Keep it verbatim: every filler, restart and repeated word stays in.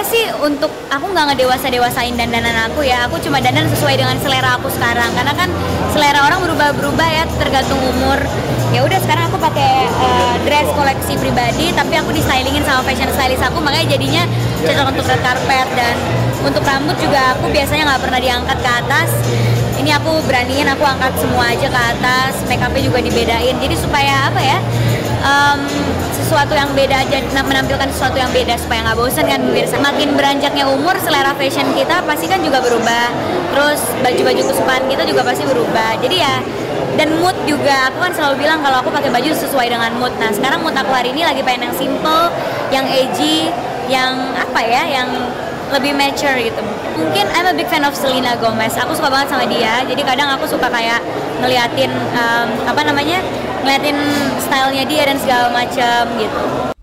sih untuk aku nggak ngedewasa-dewasain dandanan aku ya. Aku cuma dandan sesuai dengan selera aku sekarang. Karena kan selera orang berubah-berubah ya tergantung umur. Ya udah sekarang aku pakai uh, dress koleksi pribadi, tapi aku di stylingin sama fashion stylist aku, makanya jadinya cocok untuk red carpet. Dan untuk rambut juga aku biasanya nggak pernah diangkat ke atas. Ini aku beraniin, aku angkat semua aja ke atas. Make upnya juga dibedain. Jadi supaya apa ya? Um, sesuatu yang beda aja, menampilkan sesuatu yang beda supaya nggak bosan kan pemirsa. Makin beranjaknya umur, selera fashion kita pasti kan juga berubah. Terus baju-baju kesukaan kita juga pasti berubah. Jadi ya, dan mood juga, aku kan selalu bilang kalau aku pakai baju sesuai dengan mood. Nah sekarang mood aku hari ini lagi pengen yang simple, yang edgy, yang apa ya, yang lebih mature gitu. Mungkin I'm a big fan of Selena Gomez. Aku suka banget sama dia. Jadi kadang aku suka kayak ngeliatin um, apa namanya, ngeliatin stylenya dia dan segala macam gitu.